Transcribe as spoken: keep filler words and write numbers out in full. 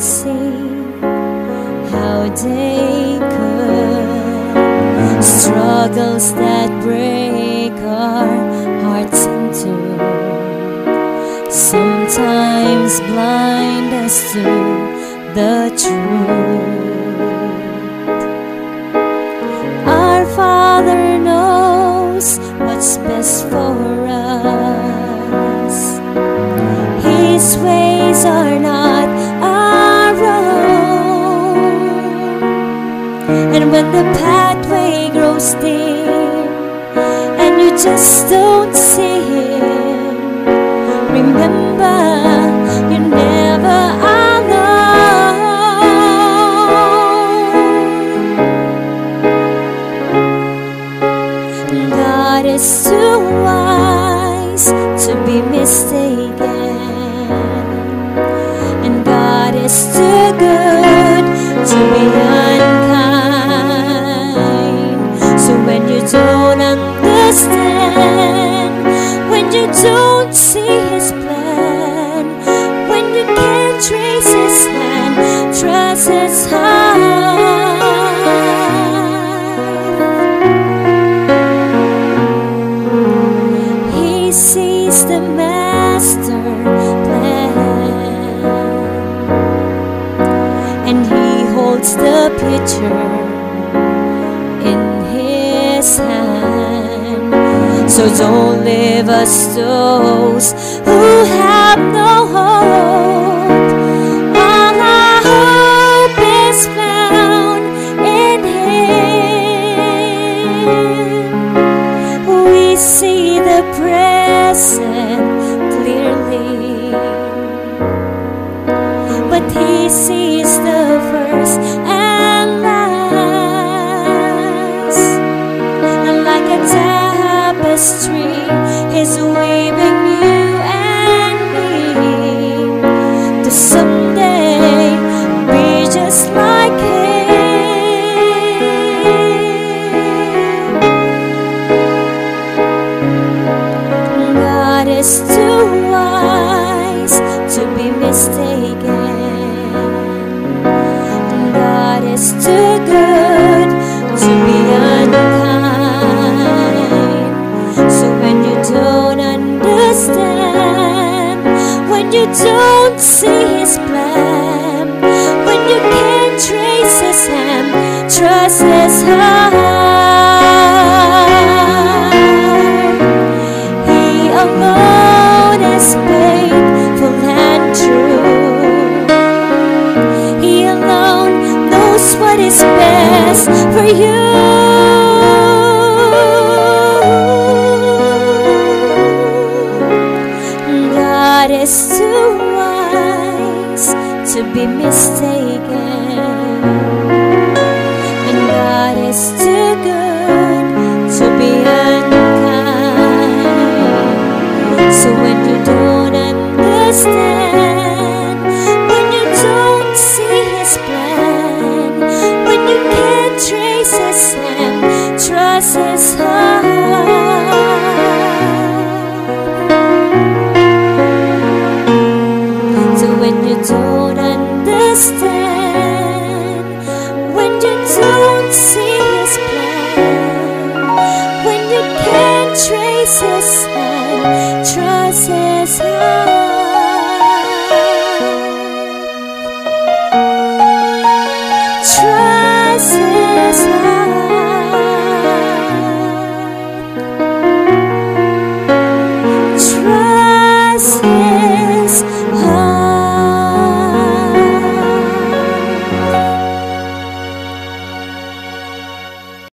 see how they could, struggles that break our hearts in two, sometimes blind us to the truth. Our Father knows what's best for us. His ways are not our own, and when the pathway grows dim and you just don't see Him, remember you're never alone. God is too wise to be mistaken, and God is too good to be unkind. So when you don't understand, when you don't see His plan, when you can't trace His hand, trust His heart. He sees the master plan, and He holds the picture in His hand. So don't leave us those who have no hope. All our hope is found in Him. We see the present clearly, but He sees the first and last. And like a tapestry, He's weaving you and me to someday be just like Him. God is too wise to be mistaken. God is too good to be unkind. So when you don't understand, when you don't see His plan, when you can't trace His hand, trust His heart. He alone is faithful and true. He alone knows what is best for you. God is too wise to be mistaken, and God is too good to be unkind. So when you don't understand, when you don't see His plan, when you can't trace His hand, trust His heart. When you don't understand, when you don't see His plan, when you can't trace His hand, trust His heart.